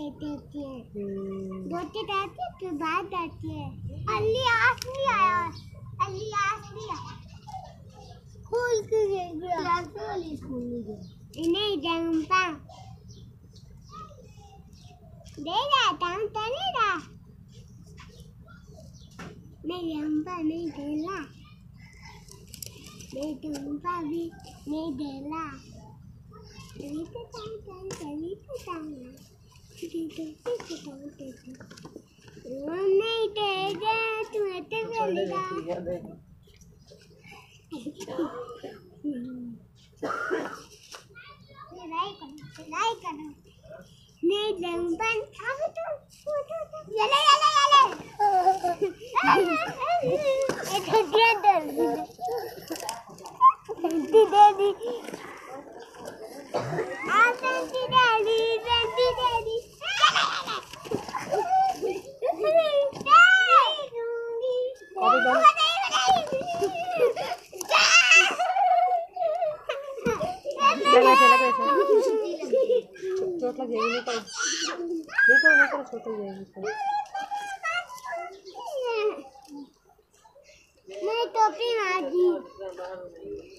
देती है। रोटी डालती है फिर भात डालती है। अल्ली आस नहीं आया, अल्ली आस नहीं आया। स्कूल के गया, स्कूल नहीं जंपा दे जाता हूँ तो नहीं रहा, नहीं जंपा नहीं देला, नहीं जंपा भी नहीं देला। नहीं तो नहीं देगा तुम्हें तो मिलेगा। नहीं करो नहीं जंपन खाओ तुम चले दे चोट लग जाएगी। नहीं करो चोट लग जाएगी। नहीं टोपी मार दी।